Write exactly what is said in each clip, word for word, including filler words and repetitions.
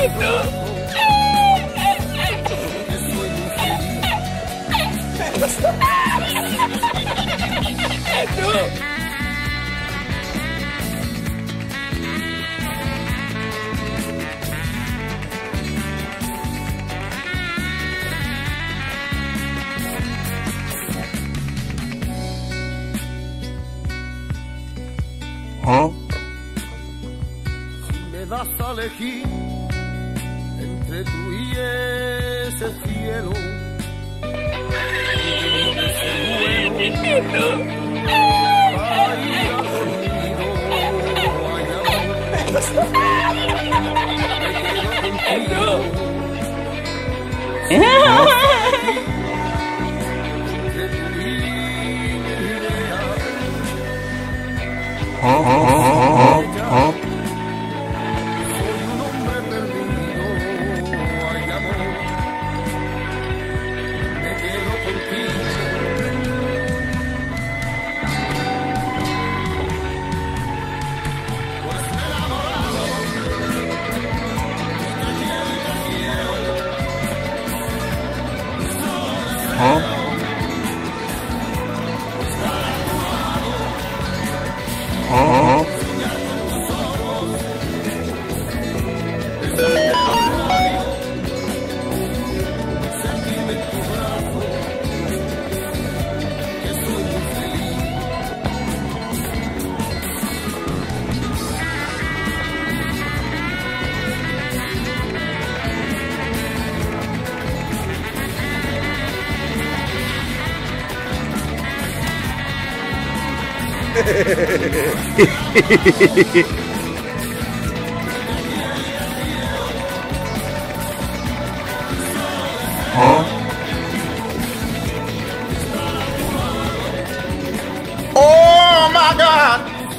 ¿Ah? Si me das a elegir entre tú y ese cielo, ese vuelo, ay, ¿Ah? ¿Ah? ¿Ah? ¿Ah? soy un hombre perdido, ay, amor, me quedo contigo. Pues me he enamorado y te quiero y te quiero. ¿Ah? ¿Ah? ¿Ah? Oh my God!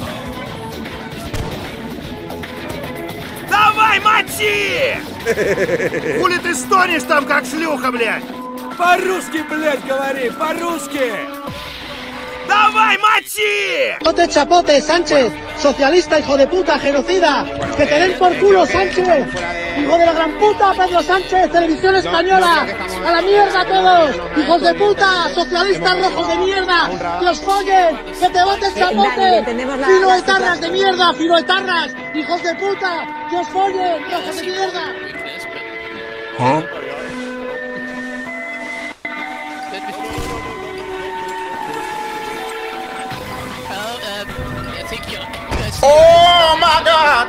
Давай, мочи! Хули ты стонешь там, как шлюха, блядь? По-русски, блядь, говори, по-русски! Давай, мочи! ¡Chapote, chapote, Sánchez! ¡Socialista, hijo de puta, genocida! ¡Que te den por culo, Sánchez! ¡Hijo de la gran puta, Pedro Sánchez! ¡Televisión Española! ¡A la mierda todos! ¡Hijos de puta! ¡Socialistas rojos de mierda! ¡Que os follen! ¡Que te voten, chapote! ¡Filoetarras de mierda! ¡Filoetarras! ¡Hijos de puta! ¡Que os follen! ¡Rojos de mierda! ¿Ah? Oh my God!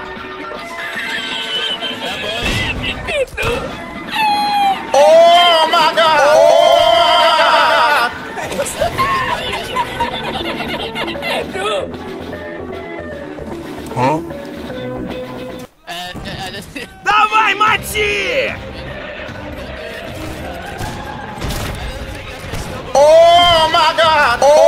Oh my God! Oh! ¿Ah? Давай, мочи! Oh my God! Oh!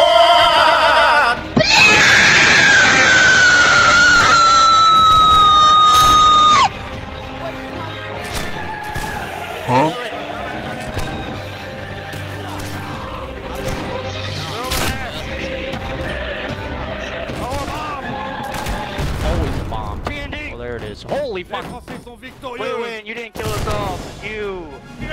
¿Ah? Well, there it is. Holy fuck! We win! You didn't kill us all. You.